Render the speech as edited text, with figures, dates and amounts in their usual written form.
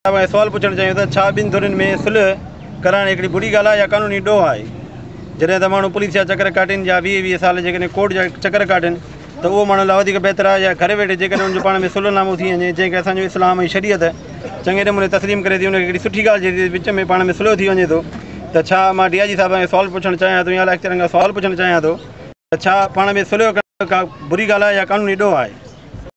सवाल पुछण चाहियूं त छा ॿिनि धुरियुनि में सुलह कराइण हिकिड़ी बुरी ॻाल्हि आहे या कानूनी ॾोह आहे? जॾहिं त माण्हू पुलिस जा चकर काटनि या 20-20 साल जेकॾहिं कोर्ट जा चकर काटनि त उहो माण्हू लाइ वधीक बहितर आहे या घरु वेठे जेकॾहिं उनजो पाण में सुलहनामो थी वञे जंहिंखे असांजो इस्लाम ऐं शरीयत चङे नमूने तस्लीम करे थी, उनखे हिकिड़ी सुठी ॻाल्हि जे विच में पाण में सुलह थी वञे थो। त छा मां DIG साहिब खां सवाल पुछणु चाहियां थो या लेक्चरनि खां सवाल पुछणु चाहियां थो त छा पाण में सुलह करणु का बुरी ॻाल्हि आहे या कानूनी ॾोह आहे?